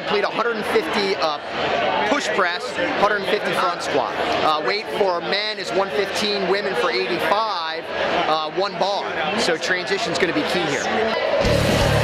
complete 150 push press, 150 front squat. Weight for men is 115, women for 85, one bar. So transition is going to be key here.